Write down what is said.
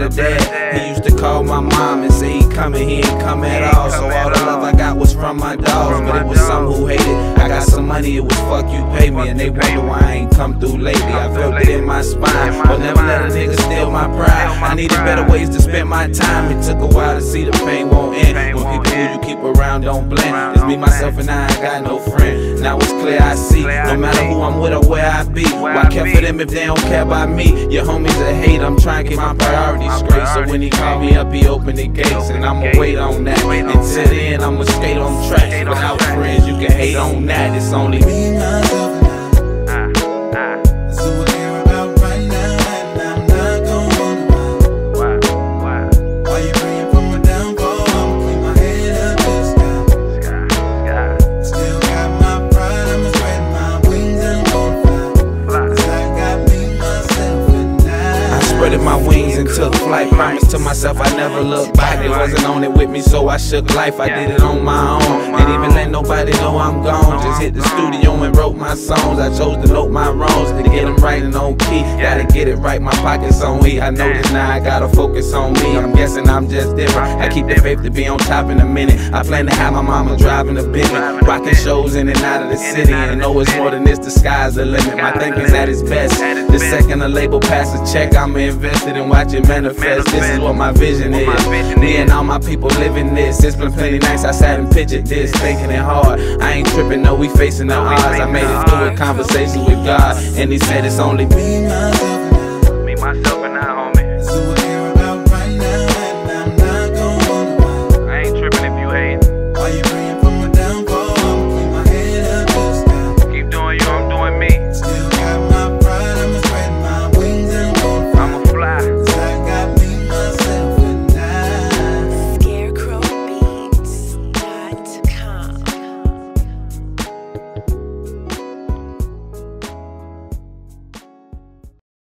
a dad. He used to call my mom and say he coming, he ain't come at all. So all the love I got was from my dogs, but it was some who hated. I got some money, it was fuck you pay me, and they wonder why I ain't come through lately. I felt it in my spine, but never let a nigga steal my pride. I needed better ways to spend my time. It took a while to see the pain won't end. When people who you keep around don't blend. It's me, myself, and I ain't got no friend. Now it's clear I see, no matter who I'm with or where I be, why care for them if they don't care about me? Your homies a hate, I'm trying to get my priorities straight. So when he call me up, he open the gates, and I'ma wait on that. Until then, I'ma skate on tracks. Without friends, you can hate on that. It's only me, myself, and I. That's who I care about right now, and I'm not gonna wonder why you praying for my downfall. I'ma keep my head up to the sky. Still got my pride, I'ma spread my wings and gonna fly. 'Cause I got me, myself, and I spreaded my wings and took flight. Promised to myself I never look back. It wasn't on it with me, so I shook life. I did it on my own. Didn't even let nobody know I'm gone. Just hit the studio and wrote my songs. I chose to note my wrongs to get them right and on key. Gotta get it right, my pockets on E. I know this now, I gotta focus on me. I'm guessing I'm just different. I keep the faith to be on top in a minute. I plan to have my mama driving a Bentley, rocking shows in and out of the city. And know it's more than this, the sky's the limit. My thinking's at its best. The second a label pass a check, I'm invested in watch it manifest. This is what my vision is. Me and all my people living this. It's been plenty nights I sat and pictured this, thinking it hard. I ain't tripping, no, we facing the odds. I made it through a conversation with God, and he said it's only me, myself, and I.